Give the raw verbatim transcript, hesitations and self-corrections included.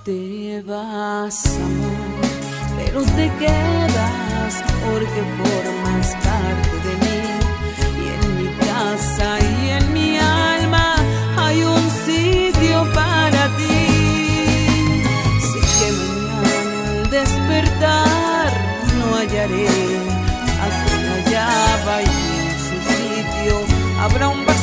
Te vas, amor, pero te quedas porque formas parte de mí. Y en mi casa y en mi alma hay un sitio para ti. Sé que mañana al despertar no hallaré a quien hallaba, y en su sitio habrá un